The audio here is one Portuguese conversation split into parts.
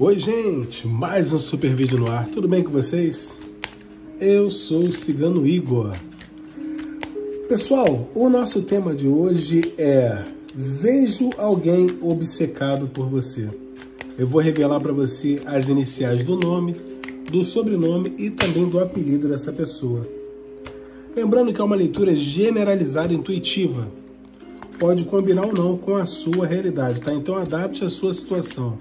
Oi gente, mais um super vídeo no ar, tudo bem com vocês? Eu sou o Cigano Igor. Pessoal, o nosso tema de hoje é: vejo alguém obcecado por você. Eu vou revelar para você as iniciais do nome, do sobrenome e também do apelido dessa pessoa. Lembrando que é uma leitura generalizada e intuitiva. Pode combinar ou não com a sua realidade, tá? Então adapte a sua situação.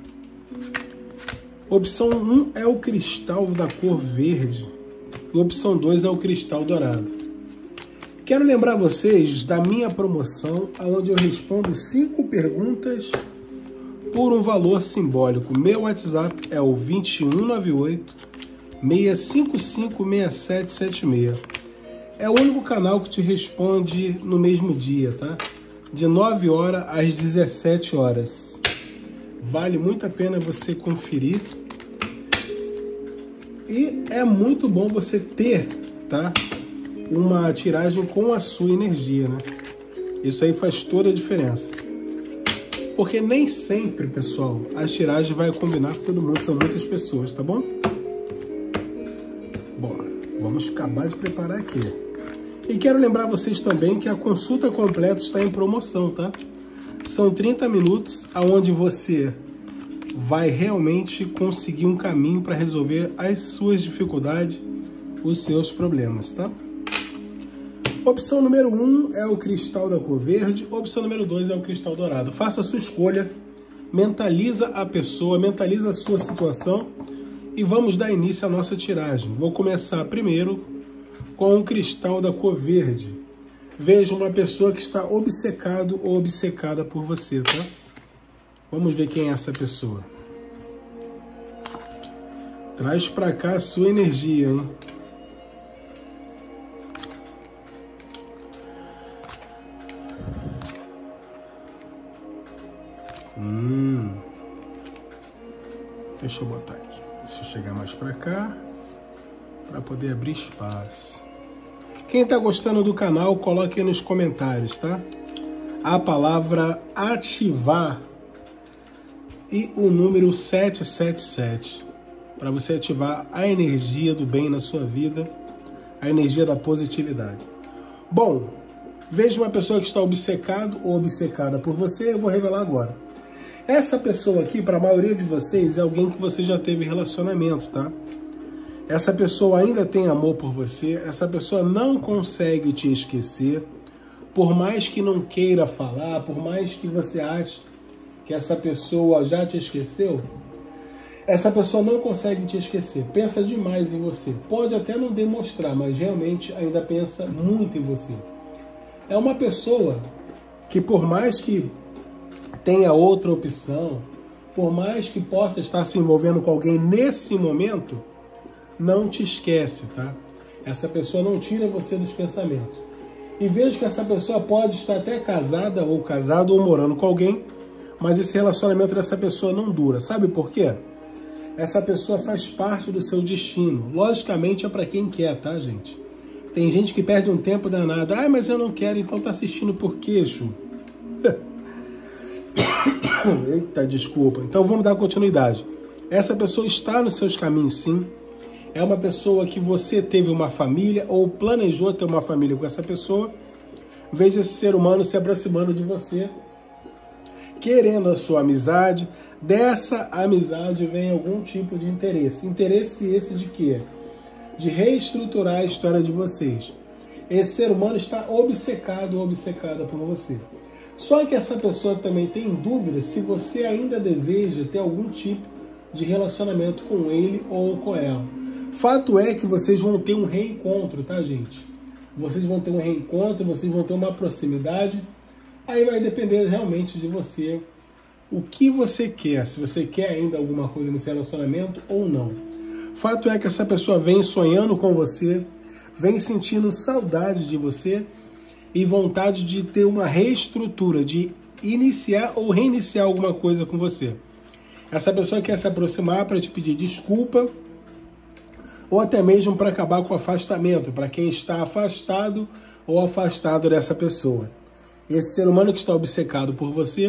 Opção 1 é o cristal da cor verde e opção 2 é o cristal dourado. Quero lembrar vocês da minha promoção, onde eu respondo 5 perguntas por um valor simbólico. Meu WhatsApp é o 2198-655-6776. É o único canal que te responde no mesmo dia, tá? De 9 horas às 17 horas. Vale muito a pena você conferir. E é muito bom você ter, tá, uma tiragem com a sua energia, né? Isso aí faz toda a diferença. Porque nem sempre, pessoal, a tiragem vai combinar com todo mundo. São muitas pessoas, tá bom? Bom, vamos acabar de preparar aqui. E quero lembrar vocês também que a consulta completa está em promoção, tá? São 30 minutos onde você vai realmente conseguir um caminho para resolver as suas dificuldades, os seus problemas, tá? Opção número 1 é o cristal da cor verde, opção número 2 é o cristal dourado. Faça a sua escolha, mentaliza a pessoa, mentaliza a sua situação e vamos dar início à nossa tiragem. Vou começar primeiro com o cristal da cor verde. Veja uma pessoa que está obcecado ou obcecada por você, tá? Vamos ver quem é essa pessoa. Traz pra cá a sua energia, hein? Deixa eu botar aqui. Deixa eu chegar mais pra cá, para poder abrir espaço. Quem tá gostando do canal, coloque aí nos comentários, tá? A palavra ativar e o número 777, para você ativar a energia do bem na sua vida, a energia da positividade. Bom, veja uma pessoa que está obcecado ou obcecada por você, eu vou revelar agora. Essa pessoa aqui, para a maioria de vocês, é alguém que você já teve relacionamento, tá? Essa pessoa ainda tem amor por você, essa pessoa não consegue te esquecer, por mais que não queira falar, por mais que você ache que essa pessoa já te esqueceu, essa pessoa não consegue te esquecer, pensa demais em você. Pode até não demonstrar, mas realmente ainda pensa muito em você. É uma pessoa que, por mais que tenha outra opção, por mais que possa estar se envolvendo com alguém nesse momento, não te esquece, tá? Essa pessoa não tira você dos pensamentos. E vejo que essa pessoa pode estar até casada ou casado ou morando com alguém, mas esse relacionamento dessa pessoa não dura. Sabe por quê? Essa pessoa faz parte do seu destino. Logicamente é para quem quer, tá, gente? Tem gente que perde um tempo danado. Ah, mas eu não quero, então tá assistindo por quê, Chu? Eita, desculpa. Então vamos dar continuidade. Essa pessoa está nos seus caminhos, sim. É uma pessoa que você teve uma família ou planejou ter uma família com essa pessoa. Veja esse ser humano se aproximando de você, querendo a sua amizade. Dessa amizade vem algum tipo de interesse. Interesse esse de quê? De reestruturar a história de vocês. Esse ser humano está obcecado ou obcecada por você. Só que essa pessoa também tem dúvida se você ainda deseja ter algum tipo de relacionamento com ele ou com ela. Fato é que vocês vão ter um reencontro, tá, gente? Vocês vão ter um reencontro, vocês vão ter uma proximidade. Aí vai depender realmente de você, o que você quer, se você quer ainda alguma coisa nesse relacionamento ou não. Fato é que essa pessoa vem sonhando com você, vem sentindo saudade de você e vontade de ter uma reestrutura, de iniciar ou reiniciar alguma coisa com você. Essa pessoa quer se aproximar para te pedir desculpa ou até mesmo para acabar com o afastamento, para quem está afastado ou afastado dessa pessoa. Esse ser humano que está obcecado por você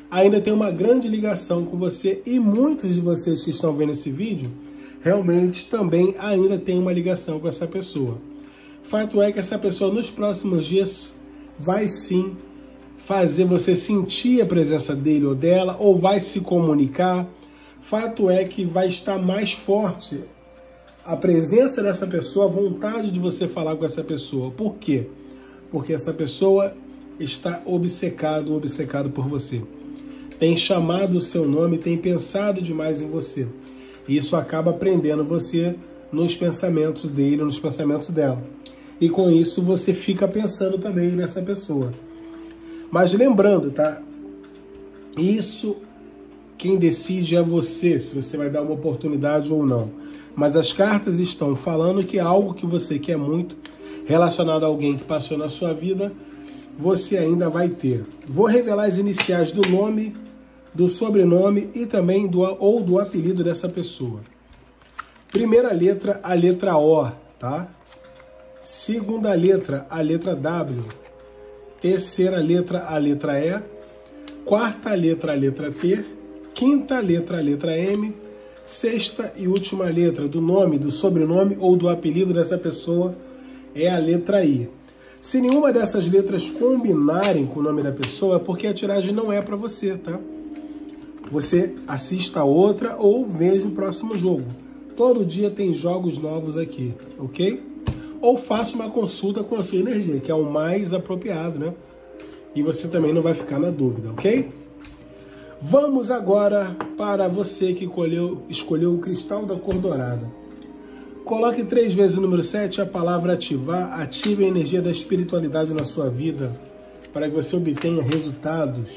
ainda tem uma grande ligação com você, e muitos de vocês que estão vendo esse vídeo realmente também ainda tem uma ligação com essa pessoa. Fato é que essa pessoa nos próximos dias vai sim fazer você sentir a presença dele ou dela, ou vai se comunicar. Fato é que vai estar mais forte a presença dessa pessoa, a vontade de você falar com essa pessoa. Por quê? Porque essa pessoa está obcecado por você. Tem chamado o seu nome, tem pensado demais em você. E isso acaba prendendo você nos pensamentos dele, nos pensamentos dela. E com isso você fica pensando também nessa pessoa. Mas lembrando, tá? Isso quem decide é você, se você vai dar uma oportunidade ou não. Mas as cartas estão falando que é algo que você quer muito, relacionado a alguém que passou na sua vida, você ainda vai ter. Vou revelar as iniciais do nome, do sobrenome e também do apelido dessa pessoa. Primeira letra, a letra O, tá? Segunda letra, a letra W. Terceira letra, a letra E. Quarta letra, a letra T. Quinta letra, a letra M. Sexta e última letra do nome, do sobrenome ou do apelido dessa pessoa é a letra I. Se nenhuma dessas letras combinarem com o nome da pessoa, é porque a tiragem não é para você, tá? Você assista a outra ou veja o próximo jogo. Todo dia tem jogos novos aqui, ok? Ou faça uma consulta com a sua energia, que é o mais apropriado, né? E você também não vai ficar na dúvida, ok? Vamos agora para você que escolheu o cristal da cor dourada. Coloque 3 vezes o número 7, a palavra ativar. Ative a energia da espiritualidade na sua vida para que você obtenha resultados.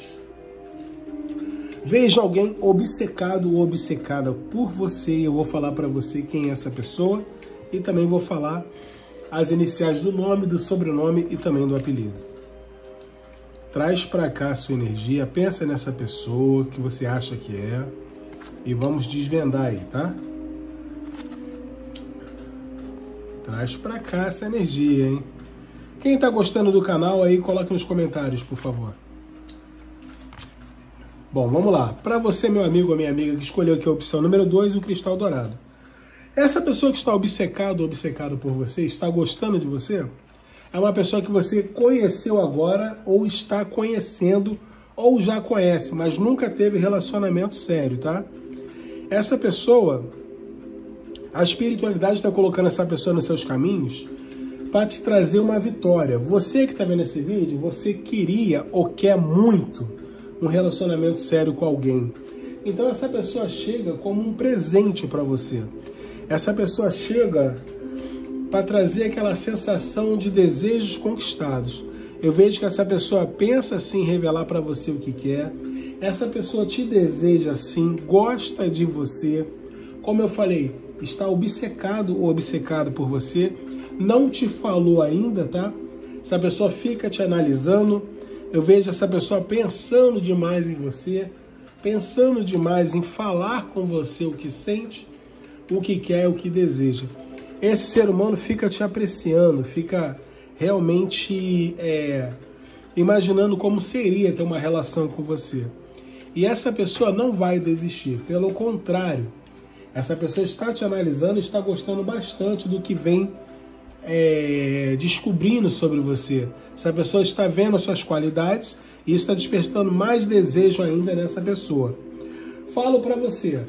Veja alguém obcecado ou obcecada por você. Eu vou falar para você quem é essa pessoa e também vou falar as iniciais do nome, do sobrenome e também do apelido. Traz para cá a sua energia, pensa nessa pessoa que você acha que é e vamos desvendar aí, tá? Traz para cá essa energia, hein? Quem tá gostando do canal aí, coloque nos comentários, por favor. Bom, vamos lá. Para você, meu amigo ou minha amiga, que escolheu aqui a opção número 2, o cristal dourado. Essa pessoa que está obcecado por você, está gostando de você, é uma pessoa que você conheceu agora, ou está conhecendo, ou já conhece, mas nunca teve relacionamento sério, tá? Essa pessoa, a espiritualidade está colocando essa pessoa nos seus caminhos para te trazer uma vitória. Você que está vendo esse vídeo, você queria ou quer muito um relacionamento sério com alguém. Então essa pessoa chega como um presente para você. Essa pessoa chega para trazer aquela sensação de desejos conquistados. Eu vejo que essa pessoa pensa assim, revelar para você o que quer. Essa pessoa te deseja assim, gosta de você. Como eu falei, está obcecado ou obcecado por você. Não te falou ainda, tá? Essa pessoa fica te analisando. Eu vejo essa pessoa pensando demais em você, pensando demais em falar com você o que sente, o que quer, o que deseja. Esse ser humano fica te apreciando, fica realmente imaginando como seria ter uma relação com você. E essa pessoa não vai desistir, pelo contrário, essa pessoa está te analisando, está gostando bastante do que vem descobrindo sobre você. Essa pessoa está vendo as suas qualidades e isso está despertando mais desejo ainda nessa pessoa. Falo para você,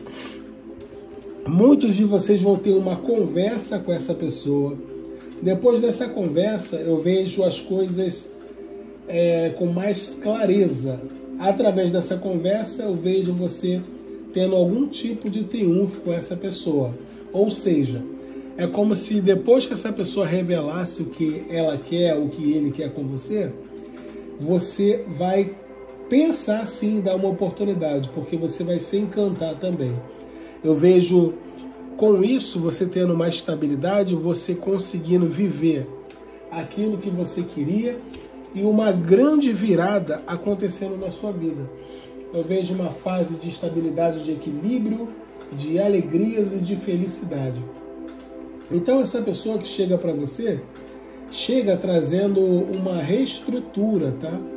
muitos de vocês vão ter uma conversa com essa pessoa. Depois dessa conversa, eu vejo as coisas com mais clareza. Através dessa conversa, eu vejo você tendo algum tipo de triunfo com essa pessoa. Ou seja, é como se depois que essa pessoa revelasse o que ela quer, o que ele quer com você, você vai pensar sim em dar uma oportunidade, porque você vai se encantar também. Eu vejo com isso você tendo mais estabilidade, você conseguindo viver aquilo que você queria e uma grande virada acontecendo na sua vida. Eu vejo uma fase de estabilidade, de equilíbrio, de alegrias e de felicidade. Então essa pessoa que chega para você, chega trazendo uma reestrutura, tá?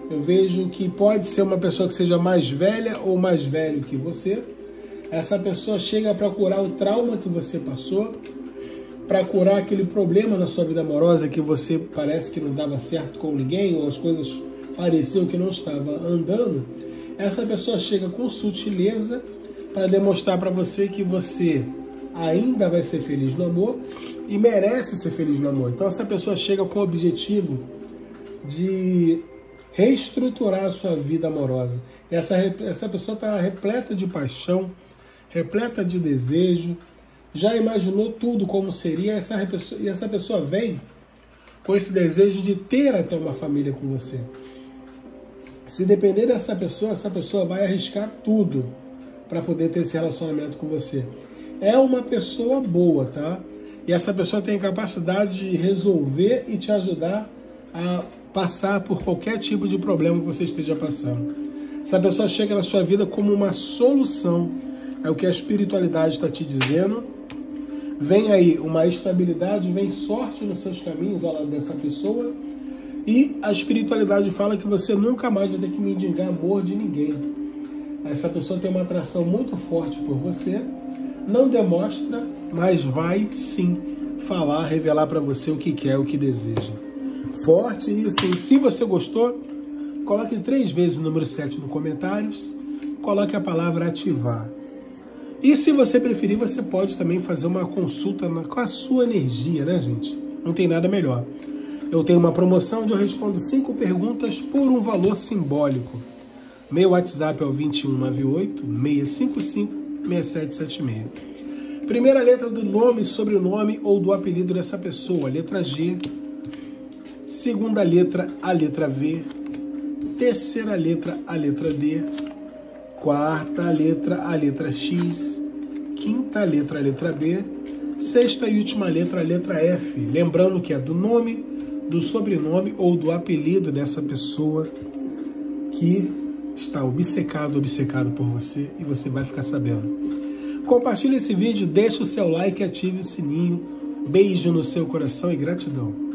Eu vejo que pode ser uma pessoa que seja mais velha ou mais velho que você. Essa pessoa chega para curar o trauma que você passou, para curar aquele problema na sua vida amorosa que você parece que não dava certo com ninguém, ou as coisas pareciam que não estavam andando. Essa pessoa chega com sutileza para demonstrar para você que você ainda vai ser feliz no amor e merece ser feliz no amor. Então essa pessoa chega com o objetivo de reestruturar a sua vida amorosa. Essa pessoa está repleta de paixão, repleta de desejo, já imaginou tudo como seria, e essa pessoa vem com esse desejo de ter até uma família com você. Se depender dessa pessoa vai arriscar tudo para poder ter esse relacionamento com você. É uma pessoa boa, tá? E essa pessoa tem a capacidade de resolver e te ajudar a passar por qualquer tipo de problema que você esteja passando. Essa pessoa chega na sua vida como uma solução. É o que a espiritualidade está te dizendo. Vem aí uma estabilidade, vem sorte nos seus caminhos ao lado dessa pessoa. E a espiritualidade fala que você nunca mais vai ter que mendigar amor de ninguém. Essa pessoa tem uma atração muito forte por você. Não demonstra, mas vai sim falar, revelar para você o que quer, o que deseja. Forte e assim, se você gostou, coloque 3 vezes o número 7 nos comentários, coloque a palavra ativar. E se você preferir, você pode também fazer uma consulta com a sua energia, né, gente? Não tem nada melhor. Eu tenho uma promoção onde eu respondo 5 perguntas por um valor simbólico. Meu WhatsApp é o 2198-655-6776. Primeira letra do nome, sobrenome ou do apelido dessa pessoa, letra G. Segunda letra, a letra V. Terceira letra, a letra D. Quarta letra, a letra X. Quinta letra, a letra B. Sexta e última letra, a letra F. Lembrando que é do nome, do sobrenome ou do apelido dessa pessoa que está obcecado por você e você vai ficar sabendo. Compartilhe esse vídeo, deixe o seu like e ative o sininho. Beijo no seu coração e gratidão.